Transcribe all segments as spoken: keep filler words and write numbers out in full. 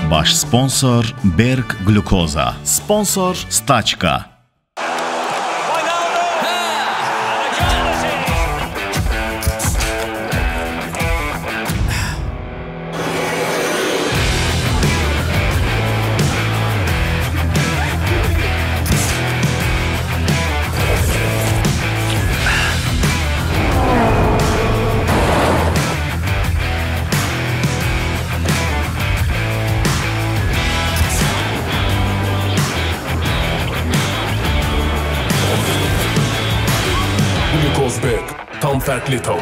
Baş sponsor Berg Glukoza. Sponsor Staçka. Berg, tam farklı tam.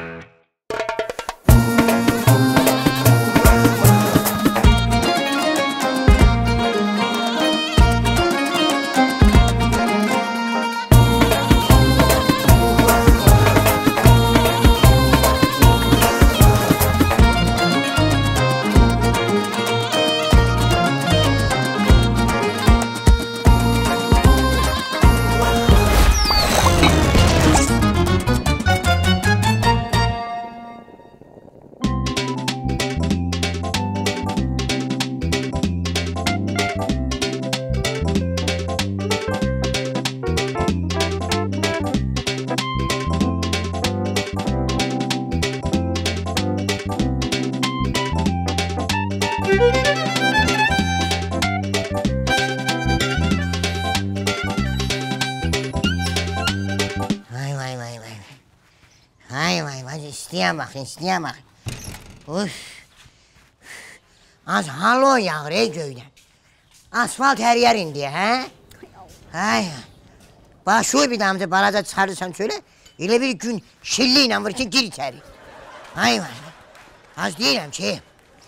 Bakın, isteye bakın. Uf. Az halo yağır ey göyden. Asfalt her yer indi, he? Ay. Bana şu bir damda balaca çıkarırsan söyle, öyle bir gün şilliyle vur ki gir içeri. Ay vay. Az deyirəm ki.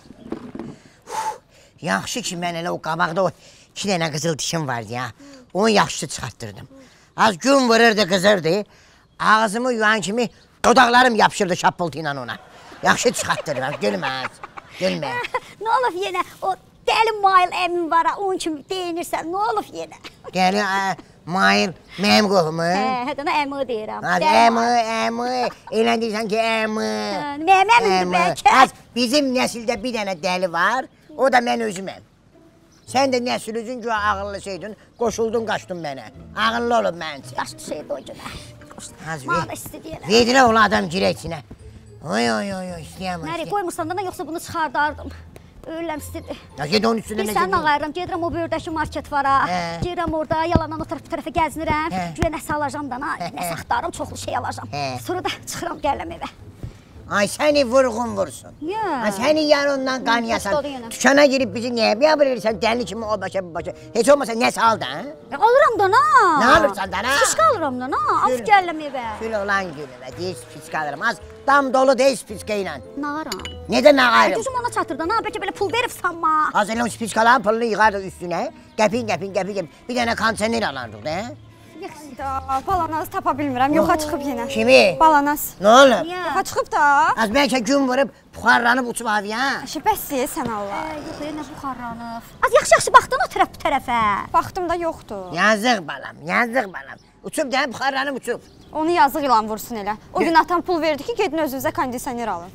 Yaxşı ki, mən elə o qabaqda o iki dənə qızıl dişim vardı ya. Onu yaxşı çıxarttırdım. Az gün vururdu, qızırdı. Ağzımı yuan kimi dodaqlarım yapışırdı şapıltı ilə ona. Yaxşı çıxarttırdım, gülməz, gülməz. Nə olub yenə? O dəli Mail əmin var, onun kimi deyinirsən, nə olub yenə? Dəli Mail, mənim qohumu? Hə, hədənə əmi deyirəm. Əmi, əmi, elə deyirsən ki, əmi. Mənim əmimdir bəlkə. Bizim nəsildə bir dənə dəli var, o da mən özüməm. Sən də nəsil üzün ki, ağıllı şeydin, qoşuldun, qaçdın mənə. Ağıllı olub mən üçün. Qaçdı şeydi o günə. Mağda istəyirəm. Verdilər ola adam girək içinə. Oy, oy, oy, istəyəm. Nəri, qoymursan da, yoxsa bunu çıxardardım. Öləm istəyir. Ya, ged onun üstündə nə gedir? Sən ağayıram, gedirəm o böyürdəki market vara. Gedirəm orada, yalandan o tərəf bu tərəfə gəzinirəm. Güya nəsə alacam da, nəsə axtarım, çoxlu şey alacam. Sonra da çıxıram, gələm evə. Ay, səni vurğun vursun. Ya. Səni yarından qanyasan. Tükana girib bizi nəyə biyə bilirsən? Dəli kimi o başa bu başa. Heç olmasa nəsə al da, hə? Alıram da, na. Nə alırsan da, na? Fiska alıram da, na. Af gələm evə. Kül olan gülüvə, deyil fiska alırım. Az dam dolu deyil fiska ilə. Nağaram. Nədə nağarım? Gücüm ona çatır da, na. Bəlkə belə pul verib sanma. Az elə o fiskaların pulunu yığardıq üstünə. Qəpin, qəpin, qəpin, qəpin. Bir dənə kontener alardıq da, hə? Balanaz tapa bilmirəm, yoxa çıxıb yenə. Kimi? Balanaz. Nə olur? Yoxa çıxıb da. Az bəlkə gün vurub, buxarlanıb uçub aviya. Şibəssiz sən Allah. Yox, nə buxarlanıb. Az yaxşı-yaxşı baxdın o tərəf bu tərəfə. Baxdım da yoxdur. Yazıq balam, yazıq balam. Uçub da buxarlanıb uçub. Onu yazıq ilan vursun elə. O gün atam pul verdi ki, gedin özünüzə kondisioner alın.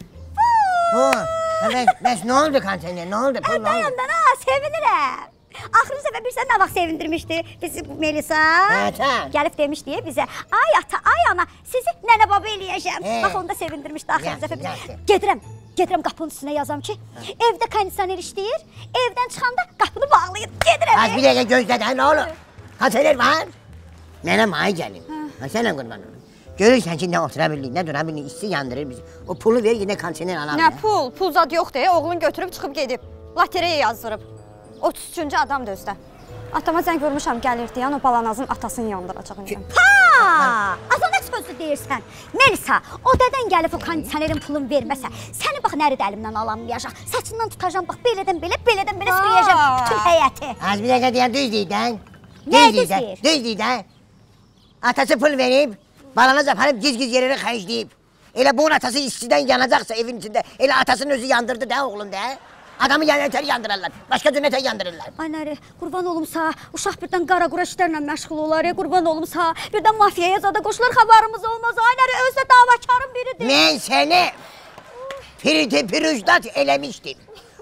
Bəs nə oldu kondisioner, nə oldu? Dayan da, na, sevinirəm. Axırıncı səfər bir sən nə vaxt sevindirmişdi bizi Melisa? Gəlib demişdi bizə, ay ata, ay ana, sizi nənə baba eləyəcəm. Bax, onu da sevindirmişdi axırıncı səfər. Gedirəm, gedirəm qapının üstünə yazam ki, evdə kondisioner işləyir, evdən çıxanda qapını bağlayır, gedirəm. Az bir dəqiqə gözlədə, nə olur? Kondisioner var? Mənəm ay gəlin, sənə qurban olun. Görürsən ki, nə otura bildik, nə dura bildik, işçi yandırır bizi. O pulu ver, yine kondisioner alalım. Nə pul? Pul zad yoxdur, oğlun götürüb çıxıb gedib. Lotereya yazdırıb. otuz üçüncü adamdır özdə. Atama zəng vurmuşam, gəlir deyən o balanazın atasını yandıracaq. Ha! Ata nə sözlü deyirsən? Melisa, o dədən gəlib o kondisionerin pulunu verməsə, səni bax nəridə əlimdən alamayacaq. Saçından tutacam, bax belədən belə, belədən belə sürüyəcəm bütün həyəti. Az bir dəqiqə deyən düz deyildən. Nə düz deyir? Düz deyildən. Atası pul verib, balanaz aparıb giz-giz yerləri xərcləyib. Elə bunun atası işçidən yanacaqsa evin içində, elə atasının özü yandırdı da oğlum da. Adamı yanətər yandırırlar, başqa cünətər yandırırlar. Ay nəri, qurban olumsa, uşaq birdən qara-qura işlərlə məşğul olar, qurban olumsa, birdən mafiyaya zada qoşular, xəbarımız olmaz. Ay nəri, özdə davakarın biridir. Mən səni piriti pirujdat eləmişdim.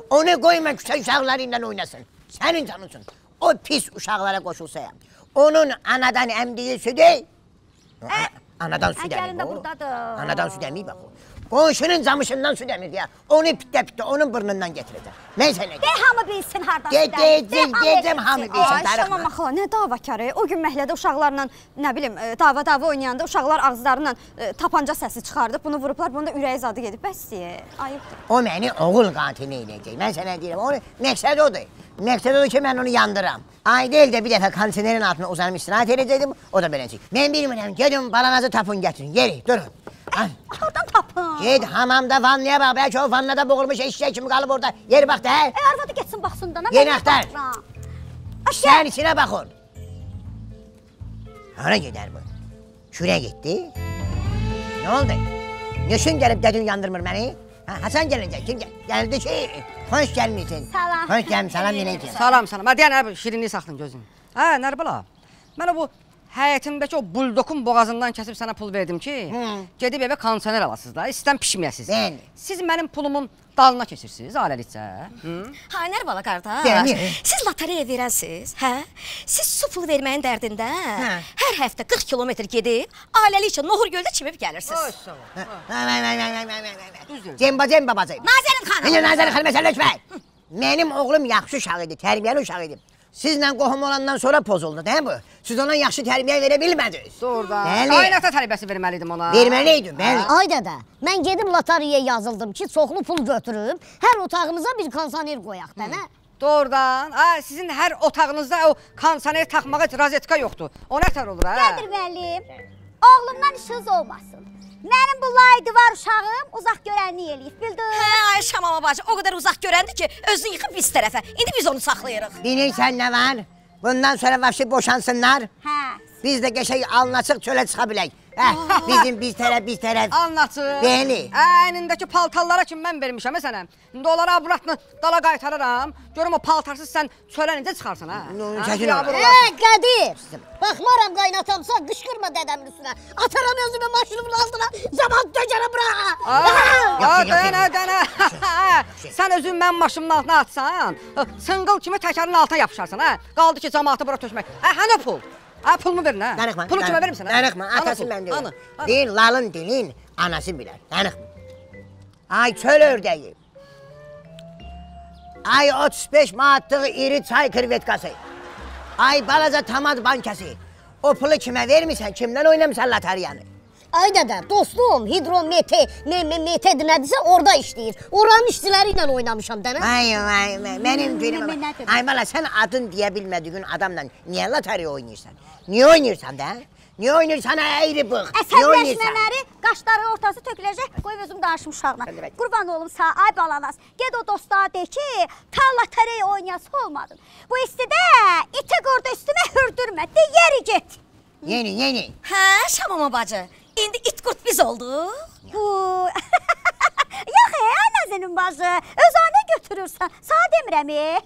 Onu koyma küçük uşaqlarıyla oynasın. Senin canısın. O pis uşaqlara qoşulsayam. Onun anadan əmdiyi südü. Anadan süd Gəlin də əmir o. buradadır. Anadan süd əmir bax o. Qonşunun camışından süd əmir ya. Onu pitdə pitdə onun burnundan getirəcək. Mən sənə De hamı bilsin hardan Gedəcək, gedəcəm hamı bilsin. Ay Şamam xala, nə davakarı? O gün məhəllədə uşaqlarla, nə bilim, dava-dava oynayanda uşaqlar ağızlarından e, tapanca səsi çıxardıb, bunu vurublar, bunu da ürəyi zadı gedib. Bəs ayıbdır. O məni oğul qatili eləyəcək. Mən sənə deyirəm, onu məqsəd odur. Məqsəd odur ki, mən onu yandıram. Ay deyil də bir dəfə kondisionerin altına uzanıb istirahət edəcəkdim, o da beləcək. Mən bilmirəm, gedin balanazı tapın gətirin, yeri, durun. Oradan tapın. Ged hamamda vannaya bax, bəlkə o vannada boğulmuş eşək kimi qalıb orada. Yeri bax da, hə? E, arvadı geçsin baxsın da. Yeni axtar. Sən içinə baxın. Hara gedər bu? Şuraya getdi. Nə oldu? Nüşün gəlib dədin yandırmır məni? Ha, Hasan gəlinəcək, kim gəl? Gəldi ki, xoş gəlmişsin. Salam. Xoş gəlmiş, salam yenəcək. Salam, salam. Hadi yəni şirinliyi saxlayın gözün. Hə, Nərbala. Mən o bu həyətimdəki o buldokun boğazından kəsib sənə pul verdim ki, gedib evə kondisioner alasınız da, istəm pişməyəsiniz. Bəli. Siz mənim pulumun dalına keçirsiniz, ailəlikcə. Ha, Nərbala qardaş, Bəli. siz lotereya verərsiniz, hə? Siz su pulu verməyin dərdində hər həftə qırx kilometr gedib, ailəlikcə Nohur göldə çimib gəlirsiniz. Cemba cemba bacı. Nazərin xanım. Mənim Nazərin xanım məsələşmə. Mənim oğlum yaxşı uşaq idi, tərbiyəli uşaq idi. Sizlə qohum olandan sonra pozuldu, değil mi bu? Siz ona yaxşı tərbiyə verə bilmədiniz. Doğrudan. Bəli. Qaynata tərbiyəsi verməliydim ona. Verməliydim, bəli. Ay dədə, mən gedib lotariyaya yazıldım ki, çoxlu pul götürüb, hər otağımıza bir kondisioner qoyaq da, nə? Doğrudan. Ha, sizin hər otağınızda o kondisioner taxmağa rozetka yoxdur. O nə tər olur, hə? Qədir müəllim, oğlumdan işiniz olmasın. Mənim bu laydı var uşağım uzaq görənlik eləyib, bildin? Hə, ay Şamama bacı, o qədər uzaq görəndi ki, özünü yıxıb biz tərəfə. İndi biz onu saxlayırıq. Bilirsən nə var? Bundan sonra vəbşi boşansınlar. Hə. Biz də qəşəng alın açıq çölə çıxa bilək. Hə, bizim biz tərəf, biz tərəf. Anlatsın. Bəli. Əynindəki paltarlara kimi mən vermişəm sənə. İndi onları abratını dala qaytararam. Görüm o paltarsız sən çölə necə çıxarsan, hə? Çəkin ol. Hə, Qədir, baxmaram qaynatamsa, qışqırma dədəmin üstünə. Ataram özümü maşınımın altına, zaman döcərə bırağa. Aa, dana, dana. Sən özün mən maşımın altına atsan, sıngıl kimi təkərin altına yapışarsan, hə? Qaldı ki, cəmaatı bura tökmək. Hə, hə, nə pul? Hə, pulumu verin, hə? Danıqma. Pulu kimə verim sənə? Danıqma, atası mən deyim. Deyil, lalın dilin, anası bilər. Danıqma. Ay, çöl ördəyi. Ay, otuz beş manatlıq iri çay krevetkası. Ay, balaca tamad bankası. O pulu kimə vermirsən, kimdən oynamısan latariyanı? Ay dədə, dostum, hidromete, me me mete nədirsə orada işləyir. Oranın işçiləri ilə oynamışam da, nə? Ay, ay, mənim gülüm. Mən- mən- Ay, bala, sən adın deyə bilmədiyin adamla niyə latariya oynayırsan? Niyə oynayırsan da? Niyə oynayırsan, əyri bığ? Niyə oynayırsan? Əsəbləşmələri, qaşları ortası töküləcək, qoy özüm danışım uşağına. Qurban olum sağ, ay balanas, ged o dostlara de ki, ta lotereya oynayası olmadın. Bu istidə iti qurdu üstümə hürdürmə, de yeri get. Yeni, yeni. Hə, Şamama bacı, indi it qurt biz olduq. Bu... Yox, ay Nazənin bacı, öz anə götürürsən, sağ demirəm, e.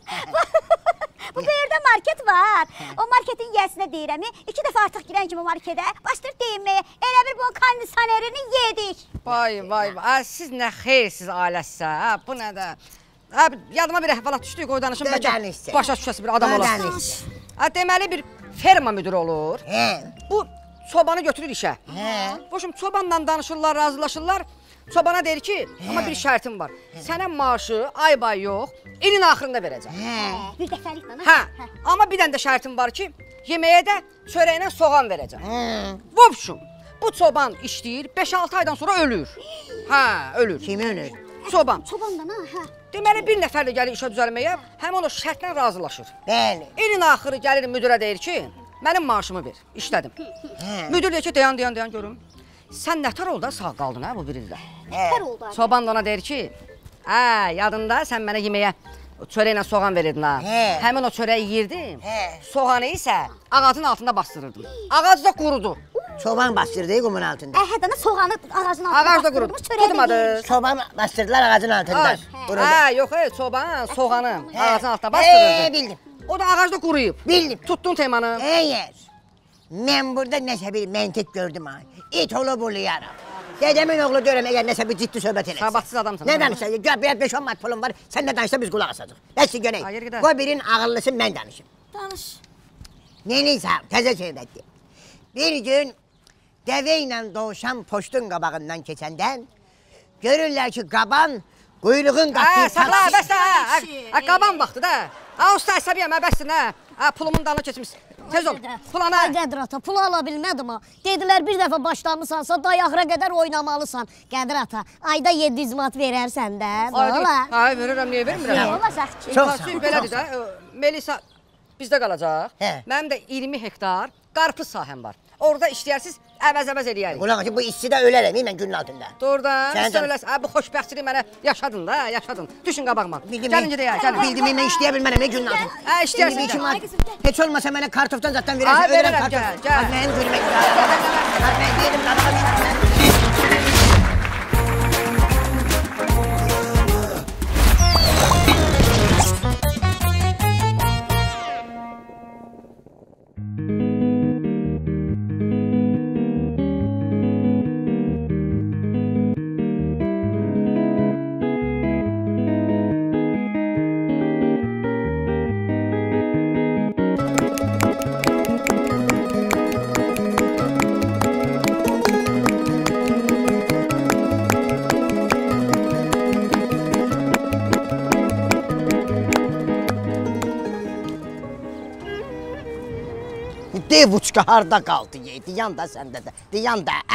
Bu böyürdə market var. O marketin yiyəsinə deyirəm, iki dəfə artıq girən kimi marketə, başlayır deyinməyə, elə bir bunun kondisionerini yedik. Vay, vay, vay. Siz nə xeyirsiz ailəsə, hə? Bu nədir? Hə, yadıma bir əhvalat düşdü, qoy danışım, bəlkə başa düşəsi bir adam olasın. Hə, deməli bir ferma müdürü olur. Hə. Bu çobanı götürür işə. Hə. Bu şimdi çobanla danışırlar, razılaşırlar. Çobana deyir ki, amma bir şərtim var. Sənə maaşı ay bay yox, ilin axırında verəcəm. Hə. Bir dəfəliklə. Hə, amma bir dənə də şərtim var ki, yeməyə də çörəklə soğan verəcəm. Hə. Vopşum, bu çoban işləyir, beş altı aydan sonra ölür. Hə, ölür. Kimi ölür? Çoban. Çobandan ha, hə. Deməli bir nəfər də gəlir işə düzəlməyə, həmin o şərtlə razılaşır. Bəli. İlin axırı gəlir müdürə deyir ki, mənim maaşımı ver, işlədim. Hə. Müdür deyir ki, dayan, dayan, dayan görüm. Sən nətər oldu, sağ qaldın hə bu bir ildə. Nətər oldu? Çoban da ona deyir ki, hə, yadında sən mənə yeməyə çörəklə soğan verirdin ha. Hə. Həmin o çörəyi yeyirdim, Hə. soğanı isə ağacın altında bastırırdım. Ağac da qurudu. Çoban bastırdı qumun altında. Əhədənə soğanı ağacın altına Ağac da qurudu. Tutmadı. Çoban bastırdılar ağacın altında. Ağac. Hə, yox, ey, çoban soğanı ağacın altında Hə, bastırırdı. bildim. O da ağacda quruyub. Bildim. Tuttun temanı. Əgər mən burada nəsə bir məntiq gördüm ha. İt olub uluyaram. Dedemin oğlu deyirəm, əgər nəsə bir ciddi söhbət eləsin. Sabatsız adamsan. Nə danışsan? Gör, bir beş on manat pulum var, sən nə danışsa biz qulaq asacaq. Nəsə görək. Qoy birin ağıllısı mən danışım. Danış. Neyniysən, təzə söhbətdir. Bir gün dəvə ilə doğuşan poçtun qabağından keçəndən görürlər ki, qaban quyruğun qatdığı... Hə, saxla, bəs də, qaban vaxtı da. Ha, usta əsəbiyəm, bəssin, hə. Pulumun dalına keçmiş. Tez ol, pulana. Qədir ata, pulu ala bilmədim ha. Dedilər bir dəfə başlamışsansa, dayağıra qədər oynamalısan. Qədir ata, ayda yeddi yüz manat verərsən də, valla. Ay, verirəm, niyə vermirəm? Valla Zəxki. Çox sağ ol. Belədir də, Melisa bizdə qalacaq. Mənim də iyirmi hektar qarpız sahəm var. Orada işləyərsiz, əvəz-əvəz eləyərik. Qulaq ki, bu işçidə ölərəm, mən günün altında. Doğrudan, sən öləsən. Bu xoşbəxtçiliyi mənə yaşadın da, yaşadın. Düşün qabağıma. Gəlin gedək, gəlin. Bildim, mən işləyə bilmərəm, günün altında. Hə, işləyərsin. Heç olmasa mənə kartofdan zatdan verərsən, ölərəm kartof. Gəl, gəl. Mənim gülmək lazım. Mən deyilim, qadağım işləməm. Devuçka harda qaldı, diyan da səndə də, diyan da, əh.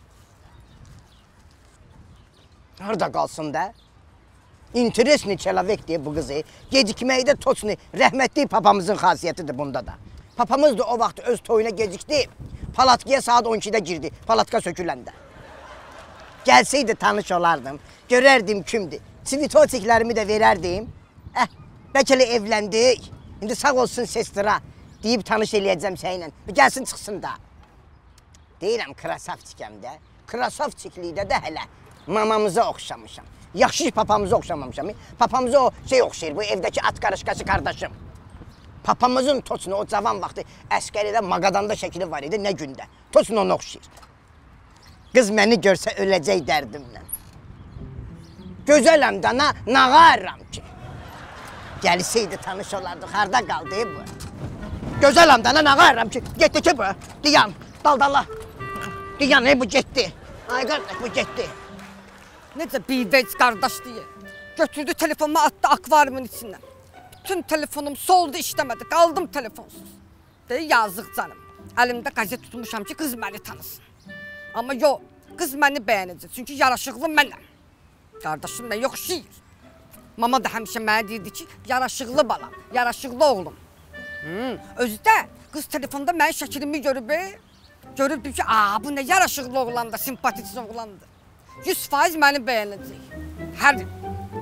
Harda qalsın da? İnteresni çelavek deyə bu qızı, gecikməkdə toçni, rəhmətli papamızın xasiyyətidir bunda da. Papamız da o vaxt öz toyuna gecikdi, palatkaya saat on ikidə girdi, palatka söküləndə. Gəlsəydi tanış olardım, görərdim kimdir, svitotiklərimi də verərdim. Əh, bəlkələ evləndik, indi sağ olsun sestra. Deyib tanış eləyəcəm sənlə. Gəlsin çıxsın da. Deyirəm, krasavçikəm də. Krasavçiklikdə də hələ mamamıza oxşamışam. Yaxşı papamıza oxşamamışam. Papamıza o şey oxşayır, bu evdəki at qarışqası qardaşım. Papamızın toçunu o cavan vaxtı əskəridə Maqadanda şəkili var idi, nə gündə. Toçunu ona oxşayır. Qız məni görsə öləcək dərdimlə. Gözələm də, nağaram ki. Gəlsəydi tanış olardıq, harda qaldı bu? Gözələm də, nağaram ki, getdi ki bu, diyan, daldala. Diyan, bu getdi. Ay qardaş, bu getdi. Necə birdəyic qardaş deyə. Götürdü telefonumu, atdı akvariumun içindən. Bütün telefonum soldu, işləmədi, qaldım telefonsuz. Deyə, yazıq canım. Əlimdə qazet tutmuşam ki, qız məni tanısın. Amma yox, qız məni bəyənəcək, çünki yaraşıqlı mənəm. Qardaşım mən yoxşayır. Mama da həmişə mənə deyirdi ki, yaraşıqlı balam, yaraşıqlı oğlum. Hmm, özü də qız telefonda mənim şəklimi görüb, görübdür ki, aa, bu nə yaraşıqlı oğlandır, simpatik oğlandır. yüz faiz məni bəyənəcək. Hər gün.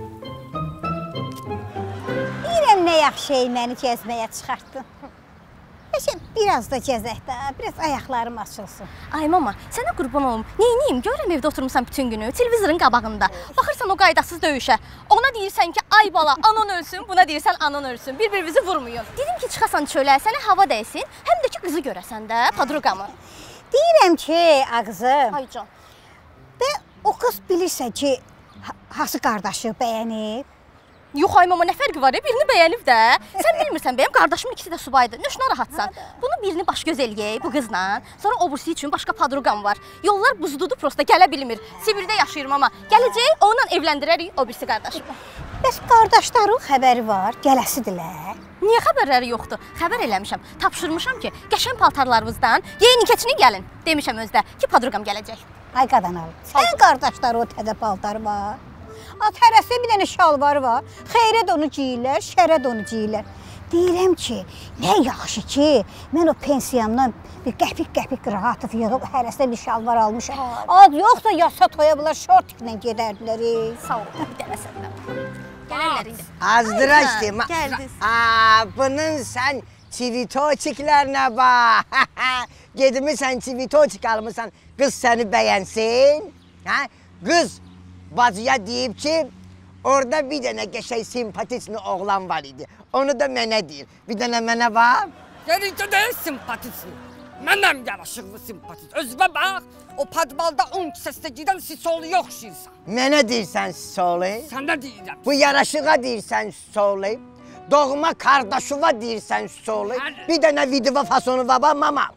Deyirəm, nə yaxşı şey məni gəzməyə çıxartdın. Bəşə, biraz da gəzək də, biraz ayaqlarım açılsın. Ay mama, sənə qurban olum. Neyniyim? Görürəm evdə oturmuşsan bütün günü, televizorun qabağında. Baxırsan o qaydasız döyüşə. Ona deyirsən ki, ay bala, anan ölsün, buna deyirsən anan ölsün. Bir-birinizi vurmayın. Dedim ki, çıxasan çölə, sənə hava dəysin, həm də ki, qızı görəsən də, padruqamı. Deyirəm ki, ağzım. Ay can. Və o qız bilirsə ki, hası qardaşı bəyənib. Yox ay mama, nə fərqi var ya, birini bəyənib də. Sən bilmirsən, benim qardaşımın ikisi də subaydı. Nüşünə rahatsan. Bunu birini baş göz eləyək bu qızla. Sonra o bursi üçün başqa padruqam var. Yollar buzdudu, prosta gələ bilmir. Sibirdə yaşayırım amma. Gələcək, onunla evləndirərik o birisi qardaşımı. Bəs qardaşların xəbəri var, gələsidirlər. Niyə xəbərləri yoxdur? Xəbər eləmişəm. Tapşırmışam ki, qəşəng paltarlarınızdan yeyin keçinin gəlin. Demişəm özdə ki, padruqam gələcək. Ay qadan al. Sən qardaşları o təzə paltarı var. At hərəsə bir dənə şalvarı var. Xeyrə də onu geyirlər, şərə də onu geyirlər. Deyirəm ki, nə yaxşı ki, mən o pensiyamdan bir qəpik-qəpik rahatı yığıb hərəsə bir şalvar almışam. Az yoxsa yasa toya bunlar şortiklə gedərdilər. Sağ ol, bir dənə səndən. Gələrlər indi. Azdıraşdı. Gəldiniz. Aa, bunun sən çivitoçiklərinə bax. Gedmişsən çivitoçik almışsan, qız səni bəyənsin. Qız bacıya deyib ki, orada bir dənə qəşəng simpatikli oğlan var idi. Onu da mənə deyir. Bir dənə mənə var. Gəlincə deyil simpatikli. Mənəm yaraşıqlı simpatik. Özümə bax, o padvalda un kisəsində gedən sisolu yoxşuyursan. Mənə deyirsən sisolu? Sənə deyirəm. Bu yaraşığa deyirsən sisolu? Doğma kardeşuva deyirsən sisolu? Bir dənə video fasonu var, mama.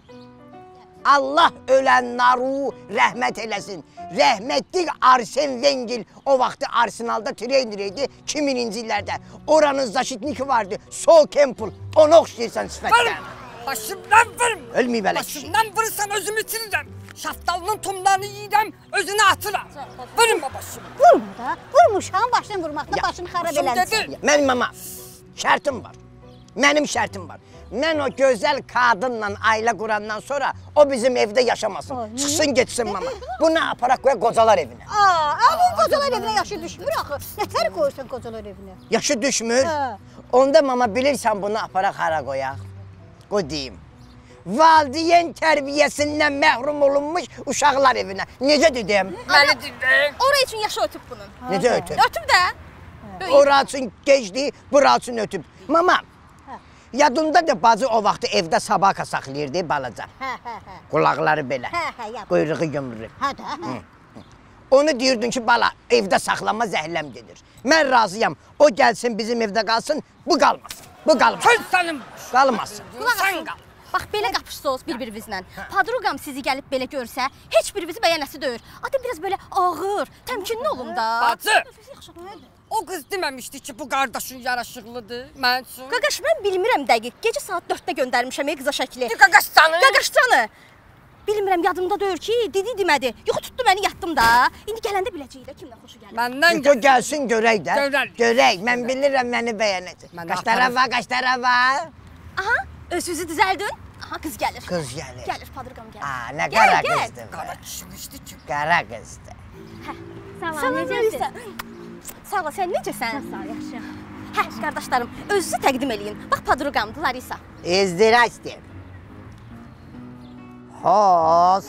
Allah ölənləri rəhmət eləsin. Rəhmətlik Arsen Wenger o vaxtı Arsenalda trener idi iki mininci illərdə. Oranın zaşitniki vardı, Sol Campbell. Onu oxşayırsan sifətdən. Başımdan vurma. Ölməyib elə kişi. Başımdan vurursan özümü itirirəm. Şaftalının tumlarını yiyirəm, özünü atıram. Vurma başımı. Vurma da. Vurmuşam, başını vurmaqda başını xarab eləmişsən. Mənim mama, şərtim var. Mənim şərtim var. Mən o gözəl qadınla ailə qurandan sonra o bizim evdə yaşamasın. Çıxsın getsin mama. Bunu aparaq qoya qocalar evinə. Aa, bu qocalar evinə yaşı düşmür axı. Nətər qoyursan qocalar evinə? Yaşı düşmür. Onda mama bilirsən bunu aparaq hara qoyaq. Qoy deyim. Valideyn tərbiyəsindən məhrum olunmuş uşaqlar evinə. Necə dedim? Məni dinlə. Oraya üçün yaşı ötüb bunun. Necə ötüb? Ötüb də. Ora üçün gecdi, bura üçün ötüb. Mama, yadımda da bacı o vaxtı evdə sabaka saxlayırdı balaca. Hə, hə, hə. Qulaqları belə. Hə, hə, yap. Quyruğu yumru. Hə də, hə. Onu deyirdin ki, bala, evdə saxlama zəhləm gedir. Mən razıyam, o gəlsin bizim evdə qalsın, bu qalmasın. Bu qalmasın. Söz sənin. Qalmasın. Sən qal. Bax, belə qapışsınız bir-birinizlə. Padruqam sizi gəlib belə görsə, heç birinizi bəyənəsi deyir. Adı biraz belə ağır, təmkinli olun da. Bacı, o qız deməmişdi ki, bu qardaşın yaraşıqlıdır, mən üçün. Qaqaş, mən bilmirəm dəqiq. Gecə saat dörddə göndərmişəm ey qıza şəkli. Qaqaşcanı. Qaqaşcanı. Bilmirəm, yadımda deyir ki, dedi demədi. Yox, tutdu məni, yatdım da. İndi gələndə biləcəyik də kimdən xoşu gəlir. Məndən O gəlsin, görək də. Görək. Görək, mən bilirəm, məni bəyənəcək. Qaşlara var, qaşlara var. Aha, özünüzü düzəldin. Aha, qız gəlir. Qız gəlir. Gəlir, padruqam gəlir. Aa, nə qara qızdır. qara kişmişdi ki. Qara qızdır. Sağ ol, necəsən? Sağ ol, sən necəsən? Sağ ol, yaxşı. Hə, qardaşlarım, özünüzü təqdim eləyin. Bax, padruqamdır, Larisa. İzdiracdır. Hos.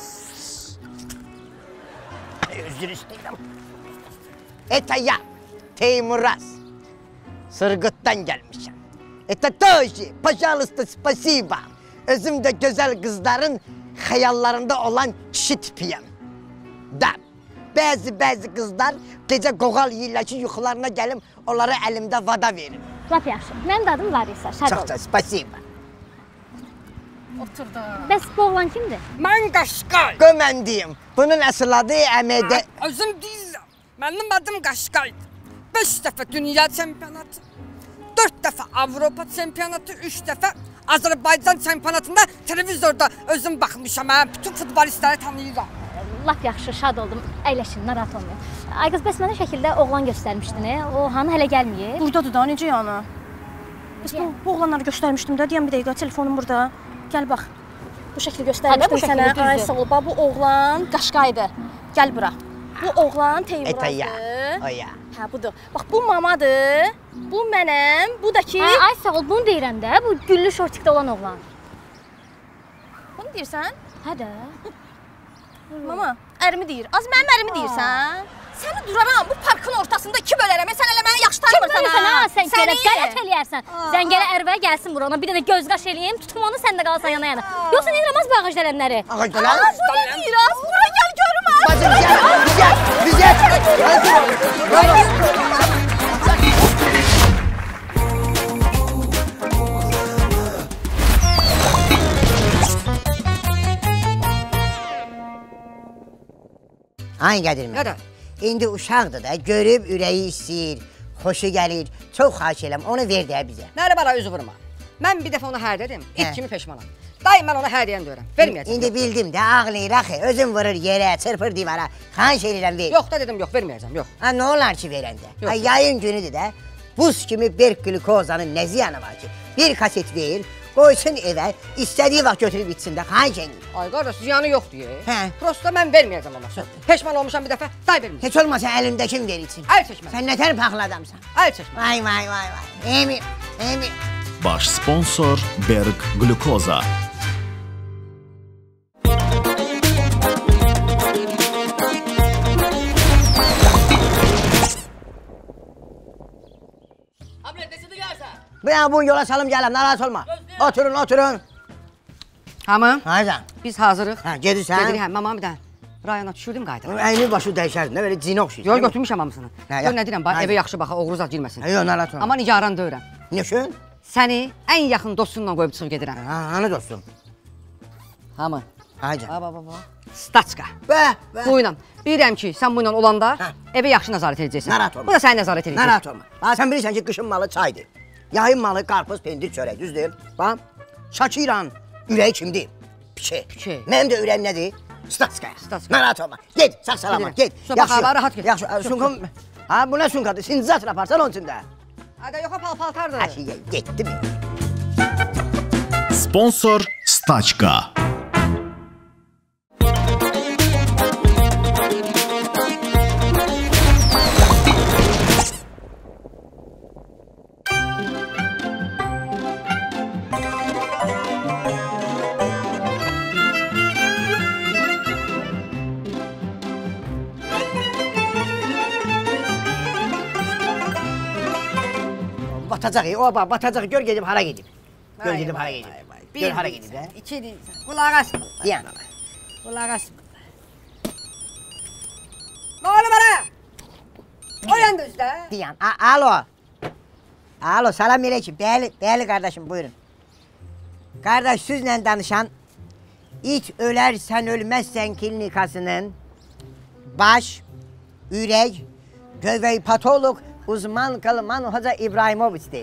Özür istəyirəm. Это я, Teymuraz. Sırgıtdan gəlmişəm. Это тоже, пожалуйста, спасибо. Özüm də gözəl qızların xəyallarında olan kişi tipiyəm. Da, bəzi-bəzi qızlar gecə qoğal yiyirlər ki, yuxularına gəlim, onlara əlimdə vada verim. Lap yaxşı. Mənim də adım Larisa, şad Çox olun. da, spasiba. Oturdu. Bəs bu oğlan kimdir? Mən Qaşqay. Qoy mən deyim, bunun əsl adı Əmədə. Özüm deyirəm, mənim adım Qaşqaydır. Beş dəfə dünya çempionatı, dörd dəfə Avropa çempionatı, üç dəfə Azərbaycan çempionatında televizorda özüm baxmışam, hə, bütün futbolistləri tanıyıram. Lap yaxşı, şad oldum. Əyləşin, narahat olmayın. Ay qız, bəs mənə şəkildə oğlan göstərmişdin, o hanı hələ gəlməyib? Buradadır da, necə yəni? Bəs bu, bu oğlanları göstərmişdim də, deyəm bir dəqiqə, telefonum burada. Gəl bax, bu şəkli göstərmişdim sənə. Ay, sağ ol, bax, bu oğlan Qaşqaydır. Gəl bura. Bu oğlan Teymurazdır. O ya. Hə, budur. Bax, bu mamadır, bu mənəm, bu da ki... Hə, ay sağ ol, bunu deyirəm də, bu güllü şortikdə olan oğlan. Bunu deyirsən? Hə də. Mama, ərimi deyir. Az mənim ərimi deyirsən? Səni duraram, bu parkın ortasında iki bölərəm. Sən elə məni yaxşı tanımırsan, Kim ha? Sən Səni... gələt qələt eləyərsən. Zəngələ ərvəyə gəlsin bura, ona bir dənə göz qaş eləyim, tutum onu, sən də qalsan yana-yana. Yoxsa nedirəm az bu ağac dələnləri? Ağac dələn? Aa, bu ne deyir az? Bura gəl görüm az. Bacım, gəl, bizə, bizə. Bravo. Ay Qədir mən. Nədə? İndi uşaqdır da, görüb ürəyi istəyir, xoşu gəlir. Çox xahiş eləm, onu ver də bizə. Nələ bala üzü vurma. Mən bir dəfə ona hər dedim, Hə. it kimi peşmanam. Daim mən ona hər deyən deyirəm, verməyəcəm. İndi bildim də, ağlayır axı, özün vurur yerə, çırpır divara. Xahiş eləyirəm, ver. Yox da dedim, yox, verməyəcəm, yox. Ha, nə olar ki verəndə? Yox. Ha, yayın günüdür də, buz kimi berk glukozanın nə ziyanı var ki? Bir kaset ver, qoysun evə, istədiyi vaxt götürüb içsin də, xahiş eləyir. Ay qardaş, ziyanı yox deyə. Hə. Prosta mən verməyəcəm ona. Peşman olmuşam bir dəfə, day verməyəcəm. Heç olmasa əlindəkin ver için. Əl çəkmə. Sən nətər paxlı adamsan? Əl çəkmə. Vay vay vay vay. Emir, Emir. Baş sponsor Berg Glukoza. Ben bu yola salım gələm, narahat olma. Oturun, oturun. Hamı? Hayda. Biz hazırıq. Hə, gedirsən? Gedirik, hə, mamam bir dənə. Rayona düşürdüm qayıdırım. Əyni başı dəyişərdin də, belə cinə oxşayır. Yol götürmüşəm hamısını. Hə, Gör nə deyirəm, bax, hə. evə yaxşı baxa, oğru zad girməsin. Yox, narahat olma. Amma nigaran deyirəm. Nə üçün? Səni ən yaxın dostunla qoyub çıxıb gedirəm. Ha, hanı dostum? Hamı? Hayda. Ha, ba, ba, ba. Staçka. Bə, bə. Bu ilə. Bilirəm ki, sən bu ilə olanda Hə. evə yaxşı nəzarət edəcəksən. Narahat olma. Bu da səni nəzarət edəcək. Narahat olma. Bax, sən bilirsən ki, qışın malı çaydır. Yayın malı qarpız, pendir, çörək, düzdür? Bax, Şakiran, ürəyi kimdir? Piçe. Piçe. Mənim də ürəyim nədir? Staçka. Staçka. Narahat olma. Get, sağ salamat, get. Sobağa rahat get. Yaxşı, sunkam. Ha, bu nə sunkadır? Sinzat yaparsan onun içində. Hadi yoxa pal paltardır. Ha, şey, getdi mi? Sponsor Staçka. Batacaq, o bax, batacaq. Gör gedib hara gedib. Gör gedib hara gedib. Gör hara gedib də. İki deyirsən. Qulaq as. Deyən. Qulaq as. Nə oldu bana? Oyandı üstə. Deyən. Alo. Alo, salam aleyküm. Bəli, bəli qardaşım, buyurun. Qardaş, sizlə danışan İt ölər, sən ölməzsən klinikasının baş, ürək, göbək patolog, uzman Kılman Hoca İbrahimoviç'dir.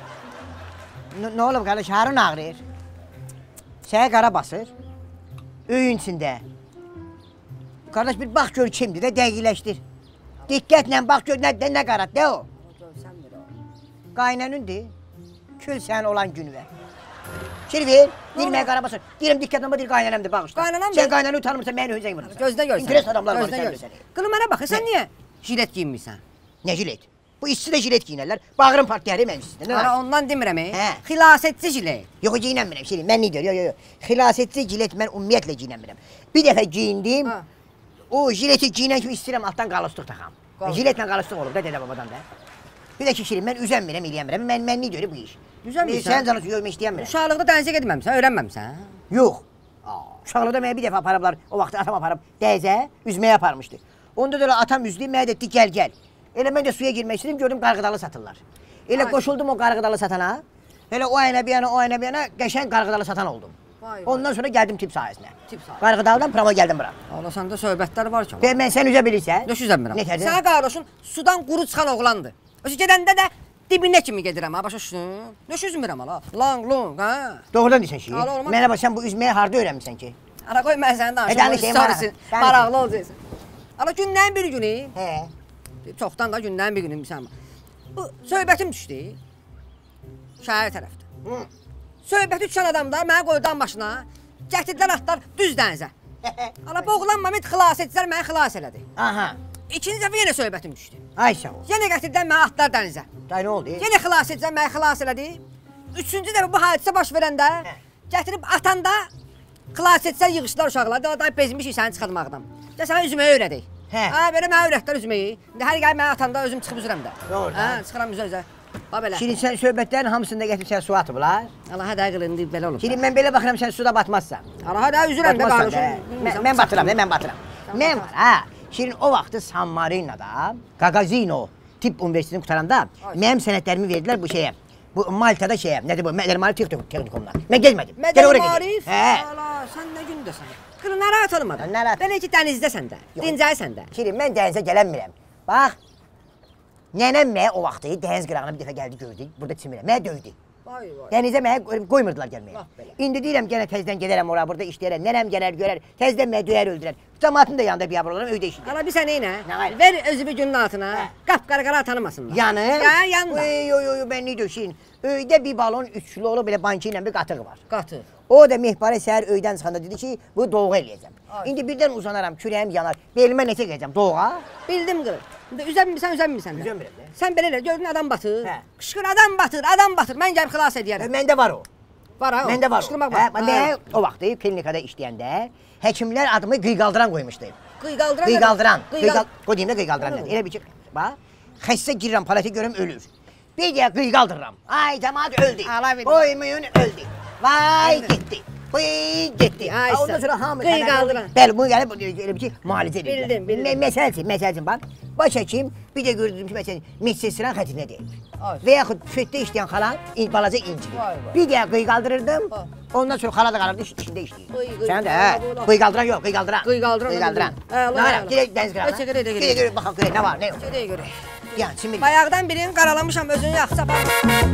Ne olub qardaş, harın ağrıyır? Sənə qara basır. Öyün içində. Qardaş bir bax gör kimdir də dəqiqləşdir. Diqqətlə bax gör nə, nə qarat, də o? Qaynanındır. Kül sən olan günü ver. Şeri ver, dilməyə qara basır. Deyirəm diqqətlə bax, deyir qaynanamdır, bax işte. Qaynanam Sən qaynanı utanmırsan, məni özən vurursan. Gözdə görsən. İnteres adamlar var, Gözdə sən görsən. bilirsən. Qılım mənə bax, sən niyə jilet giyinmirsən? Nə jilet? Bu işçi də jilet giyinərlər. Bağırın partiyarı mən üstündə. Ara ondan demirəm, Hə. xilasetçi jilet. Yox, giyinəmirəm, Şirin, mən nə deyir, yox, yox, yox. Xilasetçi jilet mən ümumiyyətlə giyinəmirəm. Bir dəfə giyindim, Ha. o jileti giyinən kimi istəyirəm altdan qalıstıq taxam. Jiletlə qalıstıq olub da dədə babadan da. Bir də ki, Şirin, mən üzənmirəm, eləyəmirəm, mən, mən nə deyir bu iş? Üzənmirsən? Sən canı yox, mən istəyəmirəm. Uşaqlıqda dənizə getməmsən, öyrənməmsən? Yox. Uşaqlıqda mənə bir dəfə aparıblar, o vaxt atam aparıb dəyizə, üzməyə aparmışdı. Onda da elə atam üzdü, mənə etdi, gəl, gəl. Elə mən də suya girmək istedim, gördüm qarğıdalı satırlar. Elə qoşuldum o qarğıdalı satana. Elə o ayına bir yana, o ayına bir yana qəşəng qarğıdalı satan oldum. Vay, Ondan sonra gəldim tip sahəsinə. Tip sahəsinə. Qarğıdalıdan prava gəldim bura. Allah səndə söhbətlər var ki. Və mən sən üzə bilirsən. Nöş üzənmirəm. Nətədir? Sənə qardaşın sudan quru çıxan oğlandır. Özü gedəndə də dibinə kimi gedirəm, ha, başa düşdün? Nöş üzmürəm hala. Lang, long, ha. Doğrudan deyirsən ki. Hala olmaz. Mənə bax, sən bu üzməyi harda öyrənmisən ki? Ara qoy mən səni E, danışım. danışayım, Sonrası danış. maraqlı olacaqsan. Ala gündən bir günü, Hə. çoxdan da gündən bir günü bilsən. Bu söhbətim düşdü. Şəhər tərəfdə. Hı. Söhbəti düşən adamlar mənə qoydan başına gətirdilər atlar düz dənizə. Ala boğulan Məmid xilas etdilər, məni xilas elədi. Aha. İkinci dəfə yenə söhbətim düşdü. Ay sağ ol. Yenə gətirdilər məni atlar dənizə. Day nə oldu? Yenə xilas etdilər, məni xilas elədi. Üçüncü dəfə bu hadisə baş verəndə gətirib atanda xilas etsələr yığışdılar uşaqlar. Da day bezmişik səni çıxartmaqdan. Ya sənə üzməyi öyrədik. Hə. Ha, belə mənə öyrətdilər üzməyi. İndi hər gəl mənə atanda özüm çıxıb üzürəm də. Doğru. Hə, çıxıram üzə üzə. Ha belə. Şirin, sən söhbətlərin hamısında gətirib sən su atıblar. Allah hədə qılındı belə olub. Şirin, mən belə baxıram, sən suda batmazsan. Allah hədə üzürəm də Batmazsan da. qardaşım. Mən, mən batıram, mən batıram. Mən var, ha. Şirin, o vaxtı San Marino'da, Gagazino Tibb Universitetini qutaranda mənim sənədlərimi verdilər bu şeyə. Bu Malta'da şeyə, nədir bu? Mədər Marif Texnikumda. Mən gəlmədim. Mədər Marif? Hə. Allah, sən nə gündəsən? Qırı narahat olmadan. Narahat. Belə ki dənizdəsən də, dincəlsən də. Şirin, mən dənizə gələnmirəm. Bax, nənəm mənə o vaxtı dəniz qırağına bir dəfə gəldi gördük, burada çimirəm, mənə döydü. Vay vay. Dənizə mənə qoymurdular gəlməyə. Bax belə. İndi deyirəm gənə təzdən gedərəm ora, burada işləyərəm, nənəm gələr, görər, təzdən mənə döyər, öldürər. Cəmaatın da yanında biabır olurum, öydə işləyər. Ana bir sən neynə? Nə var? Ver özü bir günün altına, qapqara-qara tanımasınlar. Yanı? Ya, yanında. Yo, yo, yo, mən nə döşeyim? Öydə bir balon üç kilo olub, belə bankı ilə bir qatığı var. Qatı. O da mehbarə səhər öydən çıxanda dedi ki, bu doğğa eləyəcəm. İndi birdən uzanaram, kürəyim yanar, belimə neçə gələcəm, doğğa? Bildim qırı. İndi üzənmirsən, üzənmirsən də. Üzənmirəm də. Sən belə elə, gördün adam batır. Hə. Qışqır adam batır, adam batır. Mən gəlib xilas edərəm. Məndə var o. Var ha o. Məndə var o. Qışqırmaq Hə, var. mən o vaxtı klinikada işləyəndə həkimlər adımı qıyqaldıran qoymuşdu. Qıyqaldıran. Qıyqaldıran. Qıyqal. Qıyqal. Qoyayım da qıyqaldıran nədir? Elə bir ki, bax, xəstə girirəm, palata görüm ölür. Bir deyə qıyqaldırıram. Ay, cəmaat öldü. Ala bir. Boy muyun öldü. Vay, getdi. Hıy, getdi. Ay, Ondan sonra hamı qıy qaldıran. Bəli, bunu gəlib elə bir ki, müalicə edir. Bildim, bildim. Məsəl üçün, məsəl üçün, bax, baş həkim bir də gördüm ki, məsələn, medsestran xətrinə deyil. Və yaxud büfetdə işləyən xala, balaca incir. Bir də qıy qaldırırdım, ondan sonra xala da qalırdı, içində işləyir. Sən də, hə, qıy qaldıran yox, qıy qaldıran. Qıy qaldıran. Qıy qaldıran. Nə var, gedək dəniz qırağına. Gedə, gedə, gedə. Gedə, görək, baxaq, görək, nə var, nə yox. Gedə, görək. Yəni, çimir. Bayaqdan birini qaralamışam, özünü yaxsa bax.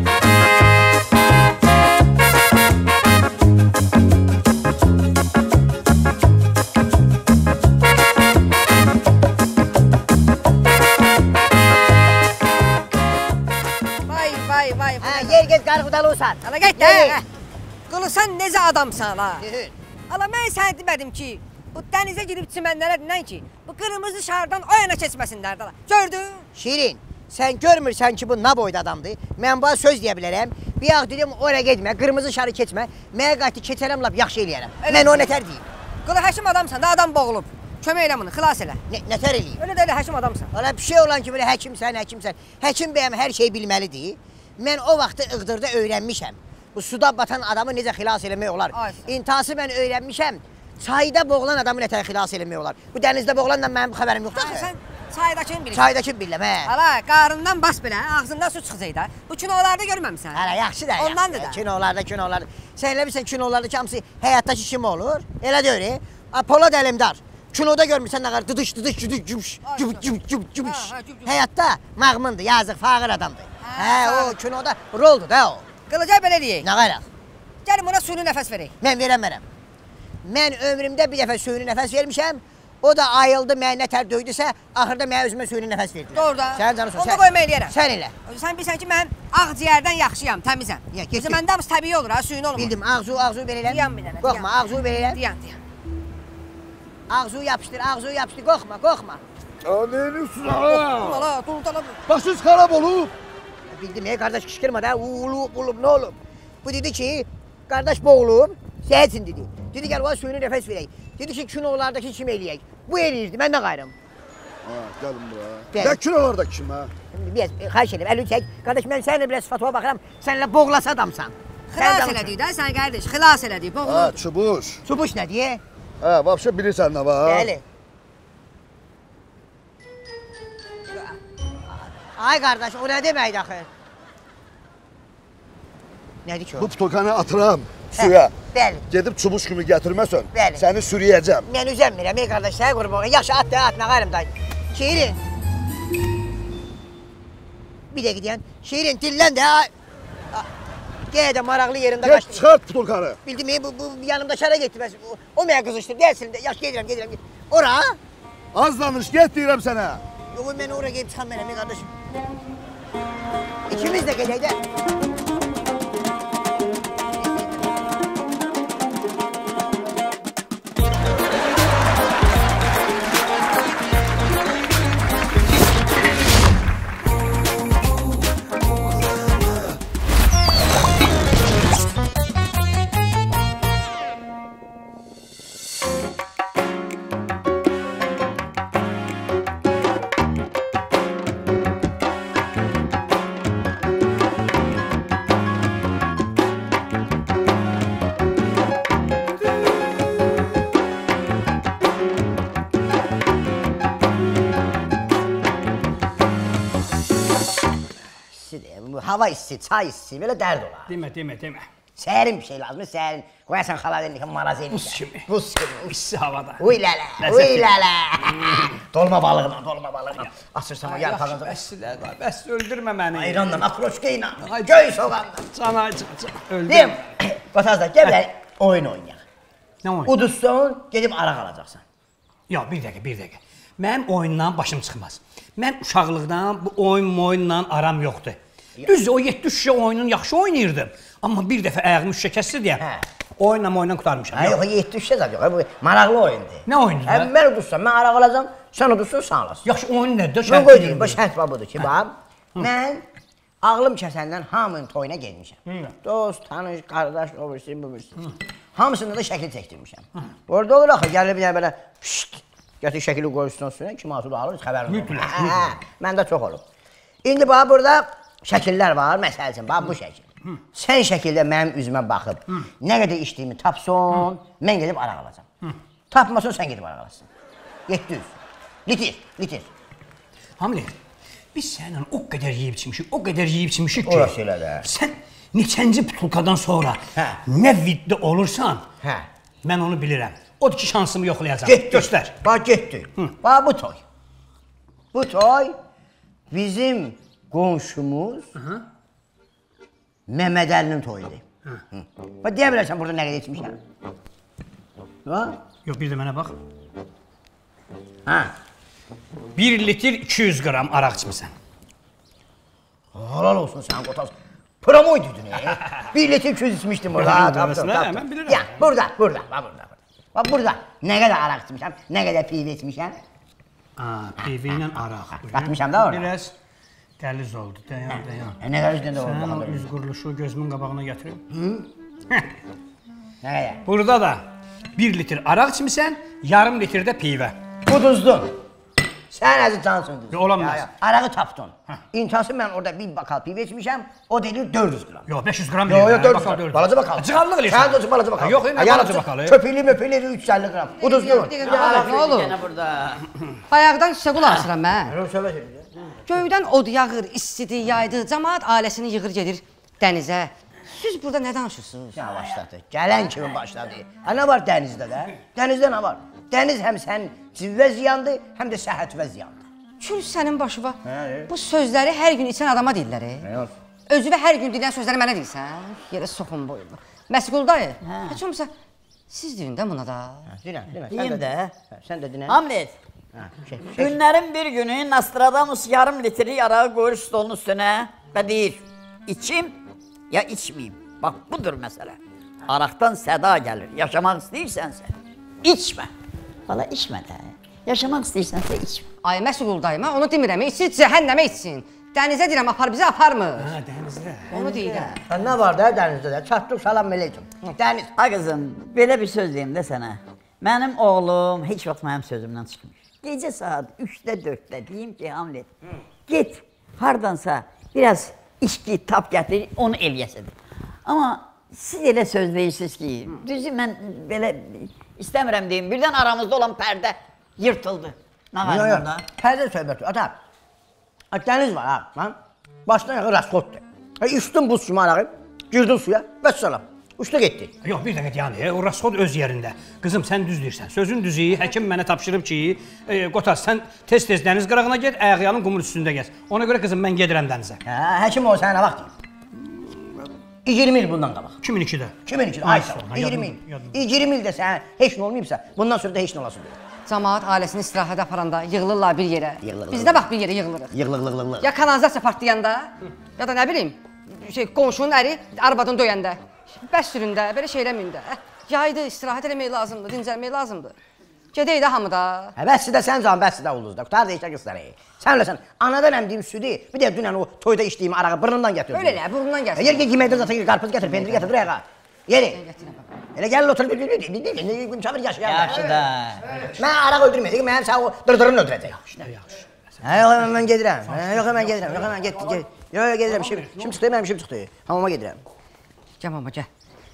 Vay, vay, vay. Hə, yer get, qarğıdalı olsan. Ala get də. Qılı sən necə adamsan ha? Deyil. Ala mən sənə demədim ki, bu dənizə girib çimənlərə dinən ki, bu qırmızı şardan o yana keçməsinlər də. Gördün? Şirin, sən görmürsən ki, bu nə boyda adamdır? Mən bana söz deyə bilərəm. Bir yax dedim, oraya getmə, qırmızı şarı keçmə. Mənə qayıtı keçərəm, lap yaxşı eləyərəm. Mən o nətər deyim. Qılı həkim adamsan da, adam boğulub. Kömək elə bunu, xilas elə. Nə, nətər eləyim? Öyle də elə həkim adamsan. Valla bir şey olan ki, belə həkimsən, həkimsən. Həkim bəyəm hər şey bilməlidir. Mən o vaxtı ığdırda öyrənmişəm. Bu suda batan adamı necə xilas eləmək olar. İntihası mən öyrənmişəm. Çayda boğulan adamı nətər xilas eləmək olar. Bu dənizdə boğulandan mənim xəbərim yoxdur. Sən çaydakını bilirsən. Çaydakını bilirəm, hə. Ala, qarından bas belə, ağzından su çıxacaq da. Bu kinolarda görməmisən. Hələ yaxşı da. Ondandır da. Kinolarda, kinolarda. Sən elə bilirsən kinolardakı hamısı həyatdakı kim olur? Elə deyir. Polad Əlimdar. Kinoda görmürsən nə qədər dıdış, dıdış, cüdük, cübüş, cübük, cübük, cübük, cübüş. Həyatda məğmundur, yazıq, fağır adamdır. Hə, o kinoda roldur da o. Qılıca belə deyək. Nə qayraq? Gəlin buna suyunu nəfəs verək. Mən verəmərəm. Mən ömrümdə bir dəfə suyunu nəfəs vermişəm. O da ayıldı, mənə nətər döydüsə, axırda mənə özümə suyunu nəfəs verdilər. Doğru da. Sən canı Onu da qoyma eləyərəm. Sən elə. Sən bilsən ki, mən ağciyərdən yaxşıyam, təmizəm. Bizim məndə hamısı təbii olur ha, suyun olmur. Bildim, ağzu, ağzu belə elə. Diyan bir dənə. Qorxma, ağzu belə elə. Diyan, diyan. Ağzu yapışdır, ağzu yapışdır, qorxma, qorxma. Anlayırsın ha. Ala, durdala. Başınız xarab olub. Bildim, ey qardaş kışkırma da, uğulub, olub, nə olub? Bu dedi ki, qardaş boğulub, səhətsin dedi. Dedi, gəl, o suyunu nəfəs verək. Dedi ki, kinolardakı kim eləyək? Bu eləyirdi, mən də qayrım. Ha, gəlin bura. Nə kinolardakı kim, ha? Biraz, xahiş edim, əlini çək. Qardaş, mən səninlə biraz sıfatıma baxıram, səninlə boğulası adamsan. Xilas elədik də, sən qardaş, xilas elədik, boğulub. Ha, çubuş. Çubuş nə deyə? Ha, vapşa bilirsən nə var? Bəli. Ay qardaş, o nə deməkdir axı? Nədir ki o? Bu putulkanı atıram suya. Bəli. Gedib çubuş kimi gətirməsən, Bəli. səni sürüyəcəm. Mən üzənmirəm, ey qardaş, sənə qurban. Yaxşı, at da, at, nə qayrım da. Şirin. Bir də gidəyən. Şirin, dillən də. Gəyə də maraqlı yerində Get, çıxart putulkanı. Bildim, bu, bu yanımda şara getdi. O mənə qızışdır, gəlsin də. Yaxşı, gedirəm, gedirəm. Ora? Az danış, get deyirəm sənə. Yox, mən oraya gelib çıxan mənəm, ey qardaşım. İkimiz də gedək də. Hava hissi, çay hissi, belə dərd olar. Demə, demə, demə. Sərin bir şey lazımdır, sərin. Qoyasan xaladelnikə, marazin. Buz kimi. Buz kimi. İsti havada. Uy lələ, uy lələ. Dolma balığına, dolma balığına. Asırsan o yarpağınca. Bəslə, bəs öldürmə məni. Ayranla, akroşka ilə, göy soğanla. Can acı, öldürmə. Deyim, Qotazda, gəl bilə oyun oynayaq. Nə oyun? Uduzsun, gedib araq alacaqsan. Yox, bir dəqiqə, bir dəqiqə. Mənim oyundan başım çıxmaz. Mən uşaqlıqdan bu oyun oyunla aram yoxdur. Düzdür, o yeddi şüşə oyunun yaxşı oynayırdım. Amma bir dəfə ayağımı şüşə kəsdi deyə oyunla oyunla qutarmışam. Yox, yeddi şüşə zad yox, bu maraqlı oyundur. Nə oyundur da? Mən uduzsam, mən araq alacam, sən uduzsun, sən alasın. Yaxşı, oyun nədir? Mən qoy deyim, bu şərt budur ki, bax, mən ağlım kəsəndən hamının toyuna gelmişəm. Dost, tanış, qardaş, o birisi, bu birisi. Hamısında da şəkil çəkdirmişəm. Orada olur axı, gəlir bir belə pişt, gətir şəkili qoyursun üstünə, kim atı da alır, xəbərin olur. Məndə çox olub. İndi bax, burada şəkillər var, məsəl üçün, bax, bu şəkil. Sən şəkildə mənim üzümə baxıb, nə qədər içdiyimi tapson, mən gedib araq alacam. Tapmason, sən gedib araq alasın. yeddi yüz. Litir, litir. Hamlet, biz səninlə o qədər yeyib içmişik, o qədər yeyib içmişik ki, orası elə də. Sən neçənci butulkadan sonra nə viddə olursan, mən onu bilirəm. Odur ki, şansımı yoxlayacam. Getdi. Göstər. Bax, getdi. Bax, bu toy. Bu toy bizim qonşumuz Məhəmməd Əlinin toyudur. Bax, deyə bilərsən burada nə qədər içmişəm? Yox, bir də mənə bax. Hə. bir litr iki yüz qram araq içmişsən. Halal olsun sən, Qotas. Promoyduydun, e? bir litr iki yüz içmişdim burada. Tapdım, tapdım. Mən bilirəm. Ya, burada, burada, bax, burada. Bax, burada nə qədər araq içmişəm, nə qədər pivə içmişəm. Pivə ilə araq. Qatmışam da orada. Biraz qəliz oldu, dayan, dayan. Nə qəliz də oldu? Sən o üz quruluşu gözümün qabağına gətirim. Nə qədər? Burada da bir litr araq içmişsən, yarım litr də pivə. Uduzdun. Sən əziz cansın uduzdun. Olamaz. Arağı tapdın. İntası mən orada bir bakal pivə içmişəm, o deyilir dörd yüz qram. Yox, beş yüz qram deyil. Yox, yox, dörd yüz bakal qram. Balaca bakal. Cığallıq eləyirsən. Sən də balaca bakal. Yox, nə balaca bakalı? Köpüklü möpüklü üç yüz əlli qram. Uduzdun. Ne olur? Bayaqdan sizə qulaq asıram mən. Göydən od yağır, istidir, yaydır, cəmaat ailəsini yığır gedir dənizə. Siz burada nə danışırsınız? Ya başladı. Gələn kimi başladı. Ha nə var dənizdə də? Dənizdə nə var? Dəniz həm sən civvə ziyandır, həm də səhhətvə ziyandır. Kül sənin başıva. Bu sözləri hər gün içən adama deyirlər. Özüvə hər gün deyilən sözləri mənə deyirsən. Yerə soxun boyunu. Məsqul dayı, heç olmasa siz deyin də buna da. Dinə, dinə. Deyim də. Sən də dinə. Hamlet. Günlərin bir günü Nostradamus yarım litri arağı qoyur stolun üstünə və deyir, içim ya içmeyeyim. Bax, budur məsələ. Araqdan səda gəlir. Yaşamaq istəyirsənsə, içmə. Valla içmə də. Yaşamaq istəyirsənsə, içmə. Ay, Məsqul dayı, mən onu demirəm. İçsin, cəhənnəmə içsin. Dənizə deyirəm, apar bizi aparmır. Hə, dənizdə. Onu deyirəm. Nə var da dənizdə də? Çatdıq, salam əleykum. Dəniz. Ha qızım, belə bir söz deyim də sənə. Mənim oğlum heç vaxt mənim sözümdən çıxmır. Gecə saat üçdə, dörddə deyim ki, Hamlet, get, hardansa biraz içki, tap gətir, onu eləyəsidir. Amma siz elə söz verirsiniz ki, düzü mən belə istəmirəm deyim, birdən aramızda olan pərdə yırtıldı. Nə var bunda? Pərdə söhbəti, ata. Dəniz var ha, başdan yağı rasxoddur. Üstün buz kimi arağı, girdin suya, vəssalam. Uçdu getdi. Yox, bir dəqiqə yani, o rasxod öz yerində. Qızım, sən düz deyirsən. Sözün düzü, həkim mənə tapşırıb ki, e, Qotas, sən tez-tez dəniz qırağına get, ayaqyalın qumur üstündə gəz. Ona görə qızım, mən gedirəm dənizə. Hə, həkim o sənə vaxt deyim. iyirmi il bundan qabaq. iki min ikidə. iki min ikidə, ay sağ ol, iyirmi il. iyirmi ildə sən heç nə olmayıbsa, bundan sonra da heç nə olasın deyil. Cəmaat ailəsini istirahət aparanda yığılırlar bir yerə. Biz də bax bir yerə yığılırıq. Yığılıq. Ya kanalizasiya partlayanda, ya da nə bilim, şey, qonşunun əri arvadını döyəndə, bəs süründə, belə şey eləməyin də. Yaydı, istirahət eləmək lazımdır, dincəlmək lazımdır. Gedək də hamı da. Hə, bəssi də sən can, bəssi də ulduzda. Qutar da işlə qızları. Sən öləsən, anadan əmdiyim südü, bir də dünən o toyda içdiyim arağı burnundan gətirdim. Öyle elə, burnundan gəlsin. Yer ki, yeməkdən zaten qarpız gətir, pendir gətir, dur ayağa. Yeri. Elə gəl otur, çabır yaşayalım. Yaxşı da. Mən araq öldürməyəcək, mənim sən o dırdırını öldürəcək. Yaxşı, yaxşı. Hə, yox, mən gedirəm. Yox, mən gedirəm. Yox, mən getdim, get. Yox, yox, gedirəm. Şimdi çıxdı, mənim şimdi çıxdı. Hamama gedirəm. Gəl mama, gəl.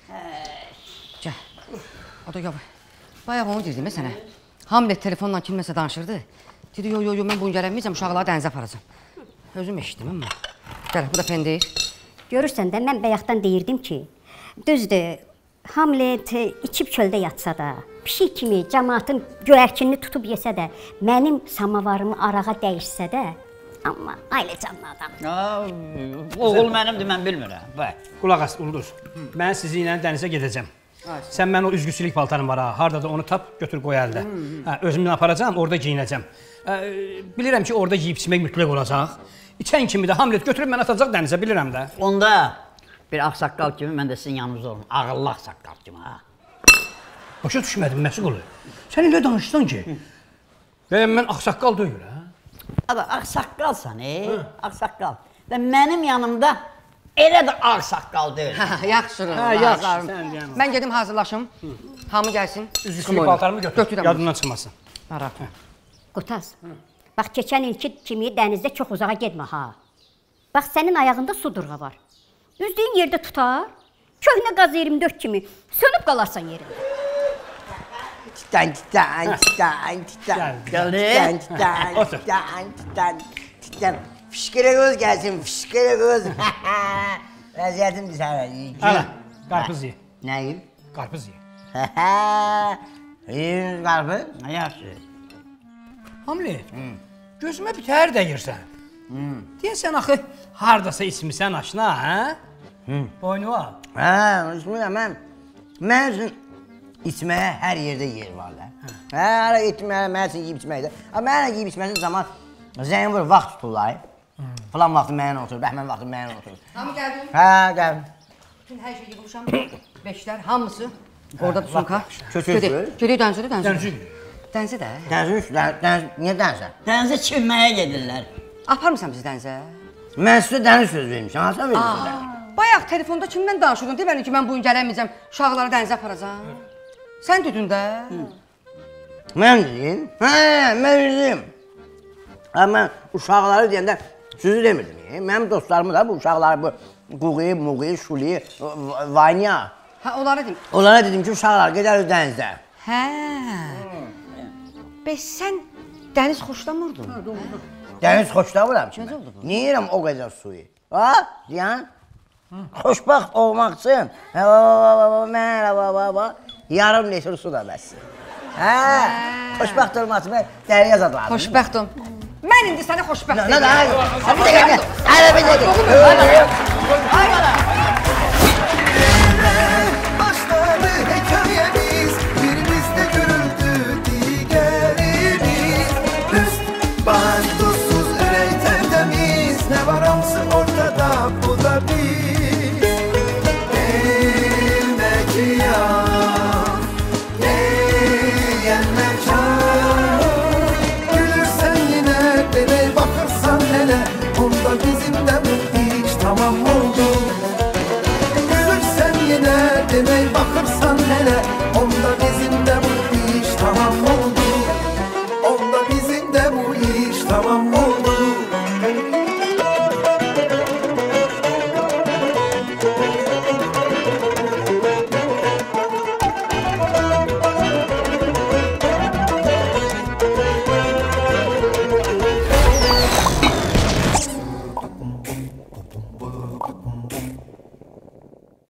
Gəl. O da gəl. Bayaq onu deyirdim sənə. Hamlet telefonla kimləsə danışırdı. Dedi, yo, yo, yo, mən bunu gələnməyəcəm, uşaqları dənizə aparacam. Özüm eşitdim, amma. Gəl, bu da pendir. Görürsən də, mən bayaqdan deyirdim ki, düzdür, Hamlet içib çöldə yatsa da, pişik kimi cəmaatın göyərkinini tutub yesə də, mənim samavarımı arağa dəyişsə də, amma ailə canlı adam. Oğul mənimdir, mən bilmirəm. Qulaq as, Ulduz. Mən sizi ilə dənizə gedəcəm. Sən mən o üzgüçülük paltarım var ha, harada da onu tap, götür qoy əldə. Özümdən aparacam, orada giyinəcəm. Bilirəm ki, orada yiyib içmək mütləq olacaq. İçən kimi də Hamlet götürüb mən atacaq dənizə, bilirəm də. Onda bir ağsaqqal kimi mən də sizin yanınızda olum. Ağıllı ağsaqqal kimi, ha. Başa düşmədim, Məsqulu. Sən elə danışsan ki, bəyəm mən ağsaqqal deyil, hə? Ada, ağsaqqalsan, ey, ağsaqqal. Və mənim yanımda elə də ağsaqqal deyil. Yaxşı, yaxşı. Mən gedim hazırlaşım, hamı gəlsin. Üzgüçülük paltarımı götür, yadından çıxmasın. Qutaz, bax, keçən ilki kimi dənizdə çox uzağa getmə, ha. Bax, sənin ayağında su durğa var. üzdüyün yerdə tutar. Köhnə qaz iyirmi dörd kimi sönüb qalarsan yerində. Titan, titan, titan, titan. Titan, titan, titan, titan, titan. Fışkırı göz gəlsin, fışkırı göz. Vəziyyətim sənə. Ana, qarpız ye. Nə yiyib? Qarpız ye. Yiyirsiniz qarpız? Nə yaxşı. Hamlet, gözümə bitər dəyirsən. Deyəsən axı, haradasa içmisən aşına, hə? Boynu var. Hə, içmirəm, mən. Mən üçün içməyə hər yerdə yer var da. Hə, hara etməyə, mən üçün yiyib içməkdə. Mənə yiyib içməsin zaman zəng vurur, vaxt tuturlar. Falan vaxtı mənə oturur, bəhmən vaxtı mənə oturur. Hamı gəldin? Hə, gəldim. Bütün hər şey yığılmışam. Beşlər, hamısı. Orada tutsunka. Köçürsün. Gedək dənizə, dənizə. Dənizə. Dənizə də. Dənizə, niyə dənizə? Dənizə çimməyə gedirlər. Aparmısan bizi dənizə? Mən sizə dəniz söz vermişəm, hansı vermişəm? Bayaq telefonda kimdən danışırdın? Demədin ki, mən bugün gələməyəcəm, uşaqları dənizə aparacam. Sən dedin də. Mən dedim? Hə, mən dedim. Mən uşaqları deyəndə sözü demirdim. Mənim dostlarımı da bu uşaqları, bu Quği, Muği, Şuli, Vanya. Hə, onlara dedim. Onlara dedim ki, uşaqlar gedər dənizdə. Hə. Bəs sən dəniz xoşlamırdın? Dəniz xoşlamıram ki mən. Niyə yiyirəm o qədər suyu? Ha, deyən? Xoşbaxt olmaq üçün yarım litr su da bəssin. Hə, xoşbaxt olmaq üçün dəriyə zad lazım. Xoşbaxtım. Mən indi səni xoşbaxt edirəm. Nə, nə, bir dəqiqə, hələ bir dəqiqə. Başladı hekayemiz, birimizde görüldü diğerimiz. Üst baş tuzsuz ürey tertemiz, ne var hamsı ortada bu da biz. El mekan, el mekan. Gülürsen yine, dene bakırsan hele, onda bizim de bu iş tamam oldu. Gülürsen yine, demey bakırsan hele,